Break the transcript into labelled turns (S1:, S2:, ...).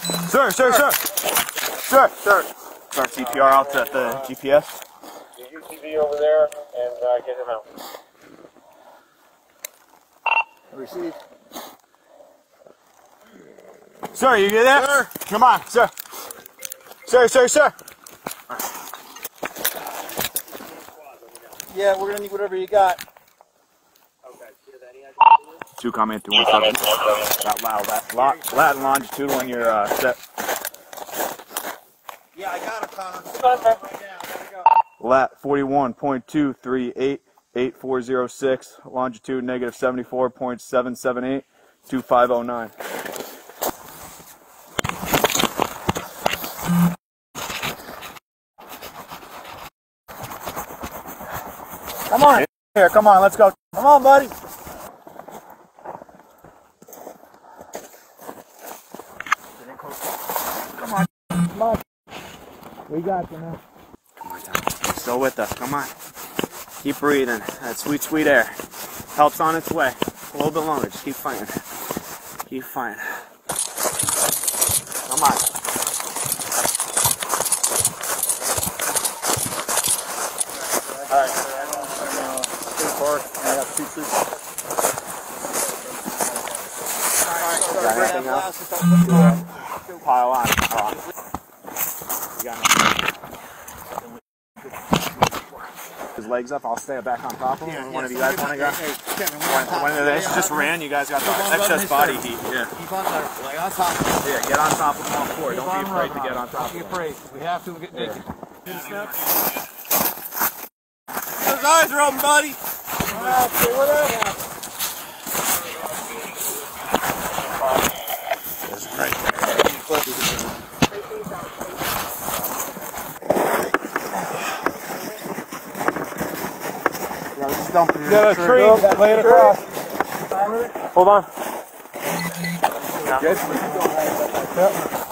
S1: Sir. Start CPR out at the GPS.
S2: The UTV over there and get him out.
S3: Receive.
S1: Sir, you get there?
S3: Sir.
S1: Come on, sir. Sir.
S3: Yeah, we're gonna need whatever you got.
S2: Okay.
S1: 2 comment through 17. Not loud. Lat and longitude when you're set.
S3: Yeah, I got it, Connor. Right now, gotta go.
S1: Lat 41.238, 8406. Longitude negative 74.778, 2509.
S3: Come on.
S1: Here, come on, let's go.
S3: Come on, buddy. Come on. We got you now.
S1: Come on, Tom. You're still with us. Come on. Keep breathing. That sweet, sweet air. Help's on its way. A little bit longer. Just keep fighting. Keep fighting. Come on.
S3: Alright, State Forest, and I got 2 troops.
S1: Got anything else? Pile on. You got nothing. His legs up, I'll stay back on top of him. One of you guys want to go? One of these just ran, you guys got the excess body heat. Yeah.
S3: Keep on there, like on top.
S1: Yeah, get on top of them all 4. Don't be afraid to get on top of them.
S3: Don't be afraid. We have to get naked. Those eyes are open, buddy.
S1: That's right.
S3: Yeah, a tree. Lay it across.
S1: Hold on.
S3: Good. Yep.